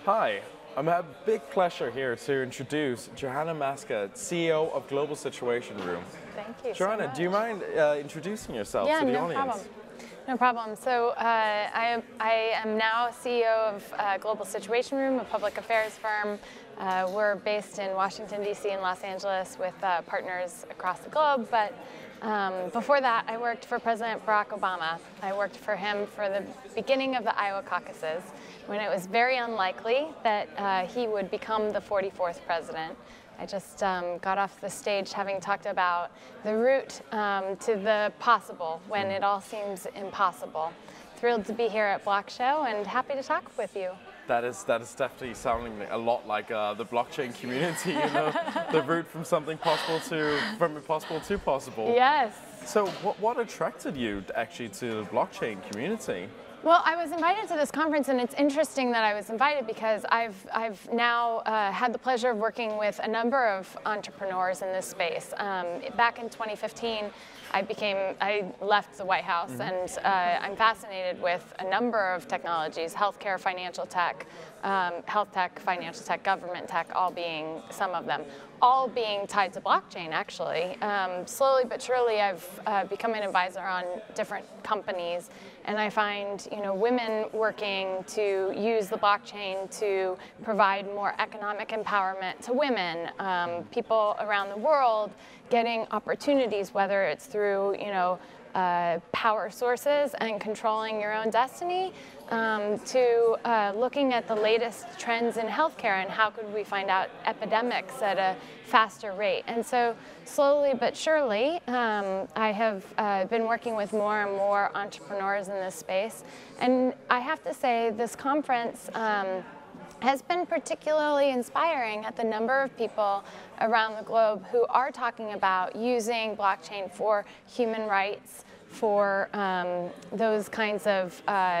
Hi, I'm a big pleasure here to introduce Johanna Maska, CEO of Global Situation Room. Thank you. Johanna, so much. do you mind introducing yourself to the no audience? problem. No problem. So I am now CEO of Global Situation Room, a public affairs firm. We're based in Washington, D.C. and Los Angeles with partners across the globe. But before that, I worked for President Barack Obama. I worked for him for the beginning of the Iowa caucuses, when it was very unlikely that he would become the 44th president. I just got off the stage having talked about the route to the possible when it all seems impossible. Thrilled to be here at Block Show and happy to talk with you. That is definitely sounding a lot like the blockchain community, you know, the route from impossible to possible. Yes. So what attracted you actually to the blockchain community? Well, I was invited to this conference, and it's interesting that I was invited because I've now had the pleasure of working with a number of entrepreneurs in this space. Back in 2015, I left the White House, and I'm fascinated with a number of technologies: healthcare, financial tech, health tech, financial tech, government tech, all being some of them, all being tied to blockchain. Actually, slowly but surely, I've become an advisor on different companies. And I find, women working to use the blockchain to provide more economic empowerment to women, people around the world getting opportunities, whether it's through, power sources and controlling your own destiny, to looking at the latest trends in healthcare and how could we find out epidemics at a faster rate. And so slowly but surely, I have been working with more and more entrepreneurs in this space. And I have to say, this conference has been particularly inspiring at the number of people around the globe who are talking about using blockchain for human rights, for those kinds of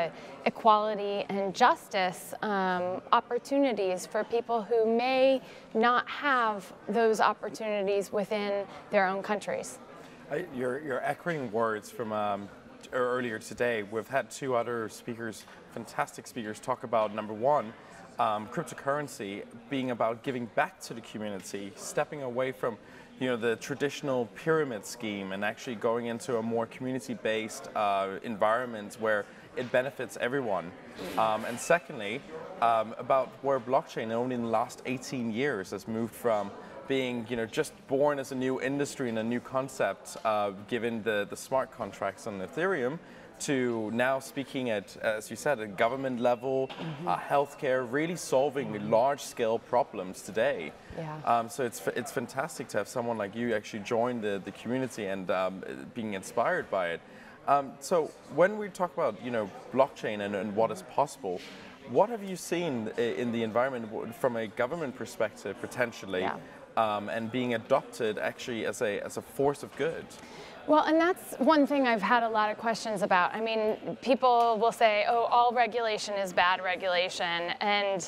equality and justice opportunities for people who may not have those opportunities within their own countries. You're echoing words from earlier today. We've had two other speakers, fantastic speakers, talk about, number one, cryptocurrency being about giving back to the community, stepping away from the traditional pyramid scheme and actually going into a more community-based environment where it benefits everyone. And secondly, about where blockchain only in the last 18 years has moved from being just born as a new industry and a new concept, given the smart contracts on Ethereum, to now speaking at, as you said, a government level, healthcare, really solving large-scale problems today. Yeah. So it's fantastic to have someone like you actually join the community and being inspired by it. So when we talk about blockchain and what is possible, what have you seen in the environment from a government perspective potentially, and being adopted actually as a force of good? Well, and that's one thing I've had a lot of questions about. I mean, people will say, oh, all regulation is bad regulation. And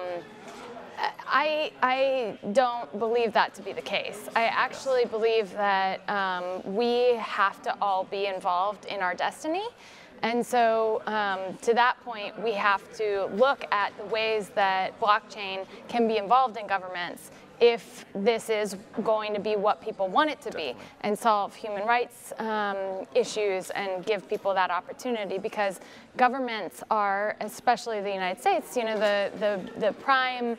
I don't believe that to be the case. I actually believe that we have to all be involved in our destiny. And so to that point, we have to look at the ways that blockchain can be involved in governments if this is going to be what people want it to be, and solve human rights issues and give people that opportunity, because governments are, especially the United States, the prime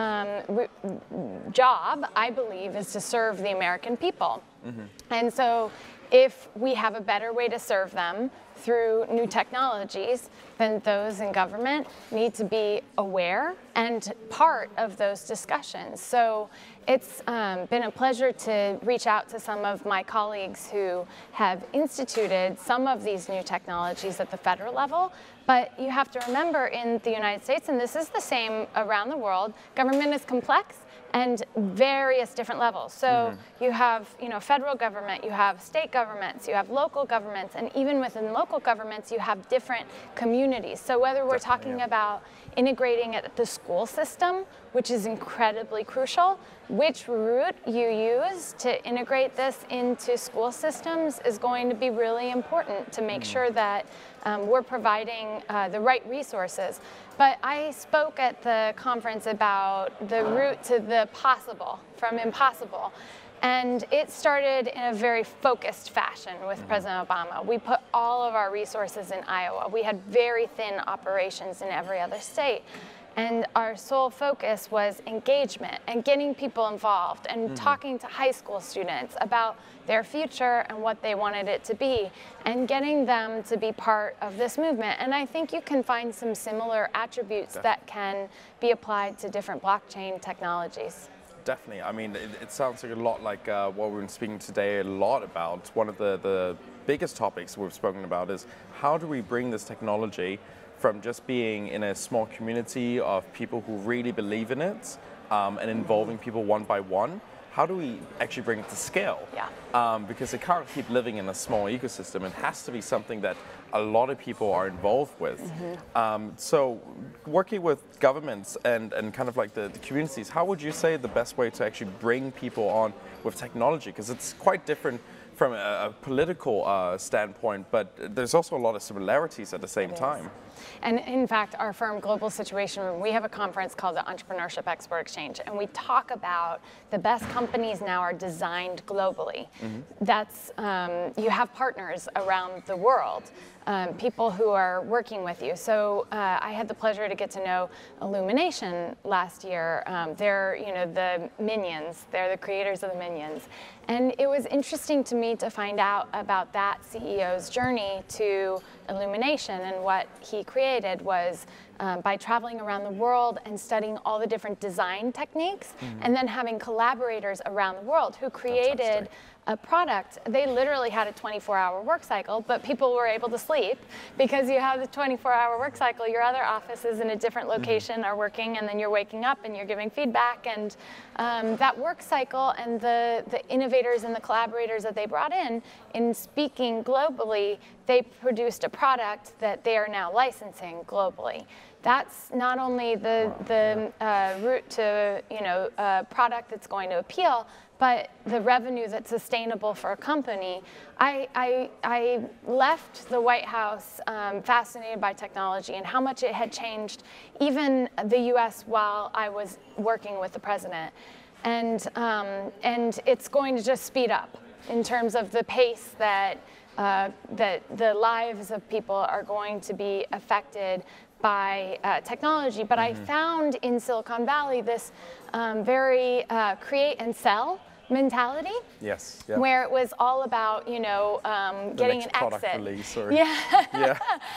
job, I believe, is to serve the American people. And so if we have a better way to serve them through new technologies, then those in government need to be aware and part of those discussions. So it's been a pleasure to reach out to some of my colleagues who have instituted some of these new technologies at the federal level. But you have to remember, in the United States, and this is the same around the world, government is complex and various different levels. So you have, federal government, you have state governments, you have local governments, and even within local governments, you have different communities. So whether we're talking about integrating at the school system which is incredibly crucial. Which route you use to integrate this into school systems is going to be really important to make sure that we're providing the right resources. But I spoke at the conference about the route to the possible, from impossible. And it started in a very focused fashion with President Obama. We put all of our resources in Iowa. We had very thin operations in every other state. And our sole focus was engagement and getting people involved and talking to high school students about their future and what they wanted it to be and getting them to be part of this movement. And I think you can find some similar attributes that can be applied to different blockchain technologies. Definitely. I mean, it sounds like a lot like what we've been speaking today a lot about. One of the biggest topics we've spoken about is how do we bring this technology from just being in a small community of people who really believe in it and involving people one by one. How do we actually bring it to scale? Yeah. Because it can't keep living in a small ecosystem. It has to be something that a lot of people are involved with. So working with governments and kind of like the communities, how would you say the best way to actually bring people on with technology? Because it's quite different from a political standpoint, but there's also a lot of similarities at the same time. And in fact, our firm, Global Situation Room, we have a conference called the Entrepreneurship Export Exchange, and we talk about the best companies now are designed globally. That's, you have partners around the world, people who are working with you. So I had the pleasure to get to know Illumination last year. They're, you know, the Minions. They're the creators of the Minions. And it was interesting to me to find out about that CEO's journey to Illumination, and what he created was by traveling around the world and studying all the different design techniques, and then having collaborators around the world who created a product. They literally had a 24-hour work cycle, but people were able to sleep because you have the 24-hour work cycle. Your other offices in a different location are working, and then you're waking up and you're giving feedback. And that work cycle and the innovators and the collaborators that they brought in speaking globally, they produced a product that they are now licensing globally. That's not only the route to, you know, a product that's going to appeal, but the revenue that's sustainable for a company. I left the White House fascinated by technology and how much it had changed even the US while I was working with the president. And it's going to just speed up in terms of the pace that the lives of people are going to be affected by technology. But I found in Silicon Valley this very create and sell mentality. Yes. Yeah. Where it was all about, you know, getting an exit. Release or, yeah.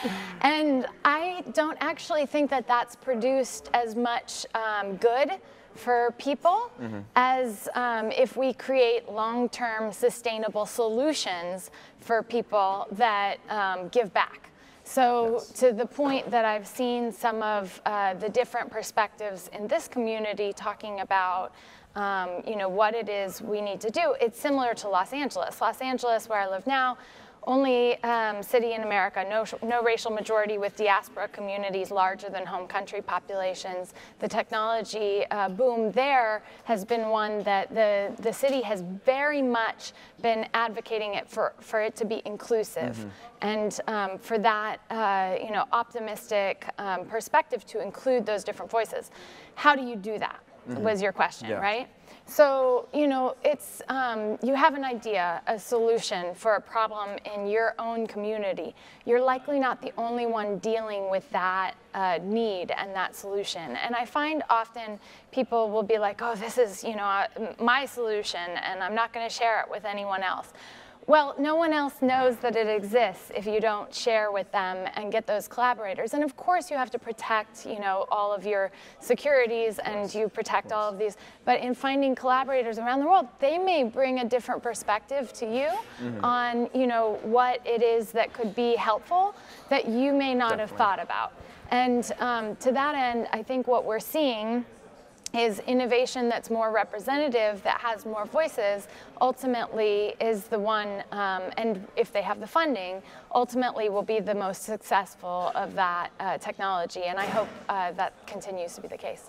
And I don't actually think that that's produced as much good for people as if we create long-term sustainable solutions for people that give back. So to the point that I've seen some of the different perspectives in this community talking about you know, what it is we need to do, it's similar to Los Angeles. Los Angeles, where I live now, only city in America, no racial majority with diaspora communities larger than home country populations. The technology boom there has been one that the city has very much been advocating it for it to be inclusive. And for that you know, optimistic perspective to include those different voices. How do you do that? Was your question, right? So, you know, it's, you have an idea, a solution for a problem in your own community. You're likely not the only one dealing with that need and that solution. And I find often people will be like, oh, this is, you know, my solution, and I'm not going to share it with anyone else. Well, no one else knows that it exists if you don't share with them and get those collaborators. And of course, you have to protect, you know, all of your securities, and you protect all of these. But in finding collaborators around the world, they may bring a different perspective to you on, you know, what it is that could be helpful that you may not have thought about. And to that end, I think what we're seeing is innovation that's more representative, that has more voices, ultimately is the one, and if they have the funding, ultimately will be the most successful of that technology. And I hope that continues to be the case.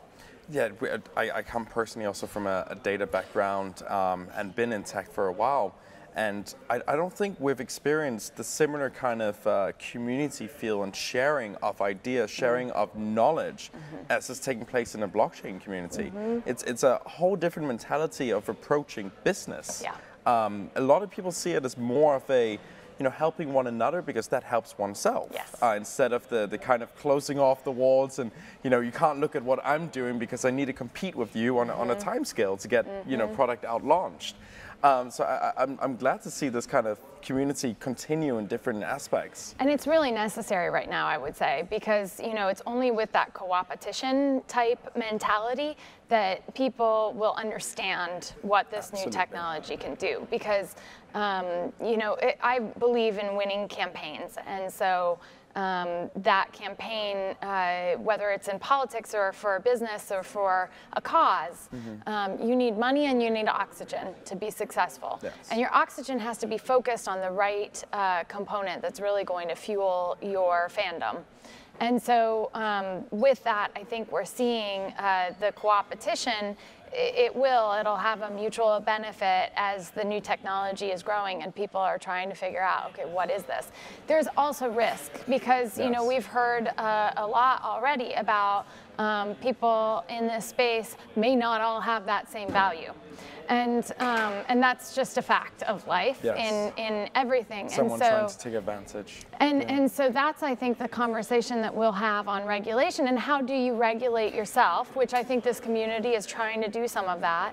Yeah, I come personally also from a data background and been in tech for a while. And I don't think we've experienced the similar kind of community feel and sharing of ideas, sharing of knowledge as is taking place in a blockchain community. It's a whole different mentality of approaching business. Yeah. A lot of people see it as more of a, helping one another because that helps oneself. Yes. Instead of the kind of closing off the walls and, you can't look at what I'm doing because I need to compete with you on a time scale to get, product out launched. So I'm glad to see this kind of community continue in different aspects. And it's really necessary right now, I would say, because it's only with that co-opetition type mentality that people will understand what this new technology can do. Because I believe in winning campaigns, and so that campaign, whether it's in politics or for a business or for a cause, you need money and you need oxygen to be successful. Yes. And your oxygen has to be focused on the right component that's really going to fuel your fandom. And so with that, I think we're seeing the co-opetition. It'll have a mutual benefit as the new technology is growing and people are trying to figure out, okay, what is this? There's also risk because, we've heard a lot already about people in this space may not all have that same value. And that's just a fact of life in everything. Someone trying to take advantage. And so that's, I think, the conversation that we'll have on regulation and how do you regulate yourself, which I think this community is trying to do some of that,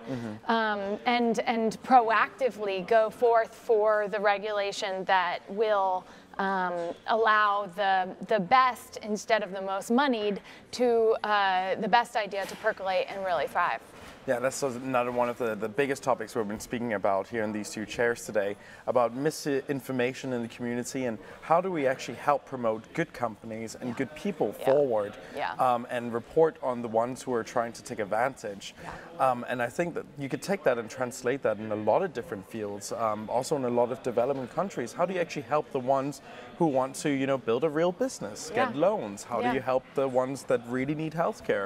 and proactively go forth for the regulation that will allow the best instead of the most moneyed to the best idea to percolate and really thrive. Yeah, that's another one of the biggest topics we've been speaking about here in these two chairs today, about misinformation in the community and how do we actually help promote good companies and good people forward and report on the ones who are trying to take advantage. And I think that you could take that and translate that in a lot of different fields, also in a lot of developing countries. How do you actually help the ones who want to, build a real business, get loans? How do you help the ones that really need healthcare?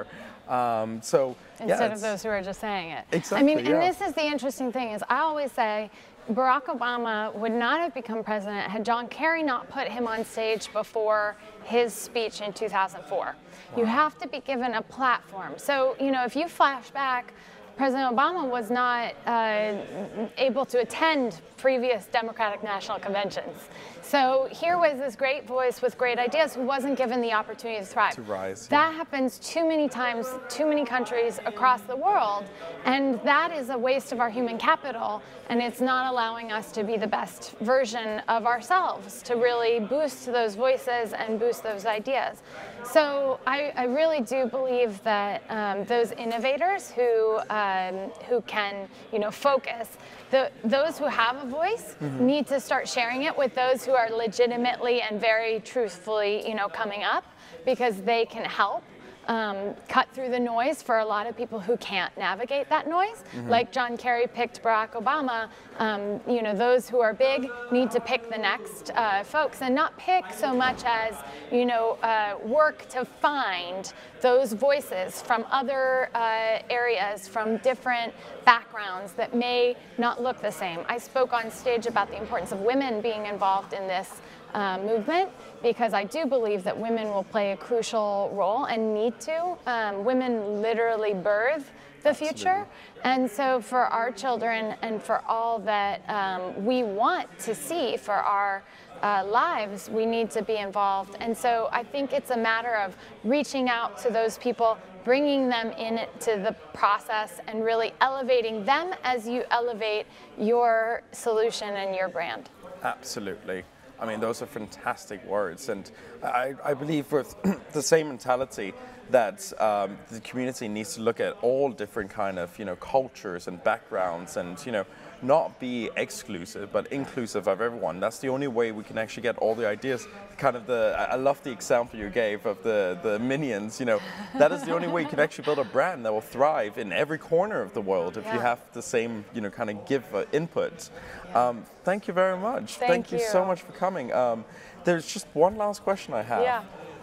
Instead of those who are just saying it. Exactly, and this is the interesting thing is I always say Barack Obama would not have become president had John Kerry not put him on stage before his speech in 2004. Wow. You have to be given a platform. So, if you flash back, President Obama was not able to attend previous Democratic National Conventions. So here was this great voice with great ideas who wasn't given the opportunity to thrive. To rise. That happens too many times, too many countries across the world, and that is a waste of our human capital, and it's not allowing us to be the best version of ourselves, to really boost those voices and boost those ideas. So I really do believe that those innovators who can, focus, those who have a voice need to start sharing it with those who are legitimately and very truthfully, coming up, because they can help cut through the noise for a lot of people who can't navigate that noise. Like John Kerry picked Barack Obama, those who are big need to pick the next folks and not pick so much as, work to find those voices from other areas, from different backgrounds that may not look the same. I spoke on stage about the importance of women being involved in this movement, because I do believe that women will play a crucial role and need to. Women literally birth the future. And so for our children and for all that we want to see for our lives, we need to be involved. And so I think it's a matter of reaching out to those people, bringing them into the process and really elevating them as you elevate your solution and your brand. Absolutely. I mean, those are fantastic words, and I believe with the same mentality that the community needs to look at all different kind of cultures and backgrounds, and not be exclusive but inclusive of everyone. That's the only way we can actually get all the ideas. Kind of I love the example you gave of the Minions. That is the only way you can actually build a brand that will thrive in every corner of the world if you have the same kind of give input. Thank you very much. Thank you so much for coming. There's just one last question I have.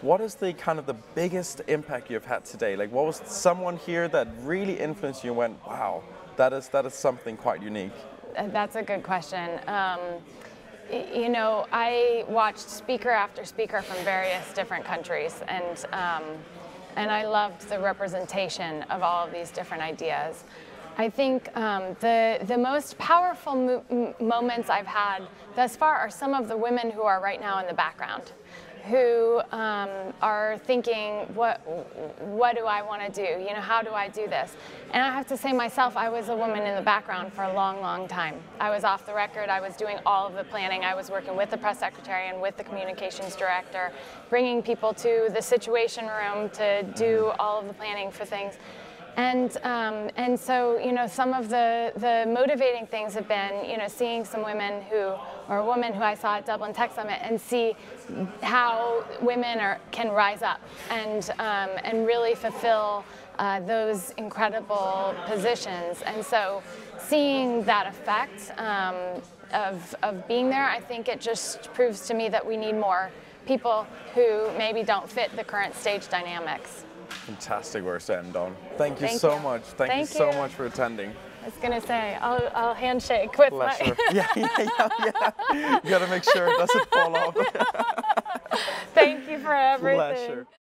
What is the kind of the biggest impact you've had today? Like, what was someone here that really influenced you and went, wow, that is something quite unique? That's a good question. You know, I watched speaker after speaker from various different countries, and I loved the representation of all of these different ideas. I think the most powerful moments I've had thus far are some of the women who are right now in the background, who are thinking, what do I want to do? You know, how do I do this? And I have to say myself, I was a woman in the background for a long, long time. I was off the record. I was doing all of the planning. I was working with the press secretary and with the communications director, bringing people to the Situation Room to do all of the planning for things. And so, you know, some of the motivating things have been, you know, seeing some women or a woman who I saw at Dublin Tech Summit, and see how women can rise up and really fulfill those incredible positions. And so seeing that effect of being there, I think it just proves to me that we need more people who maybe don't fit the current stage dynamics. Fantastic words to end on. Thank you so much. Thank you so much for attending. I was going to say, I'll handshake with Pleasure. Yeah. You got to make sure it doesn't fall off. Thank you for everything. Pleasure.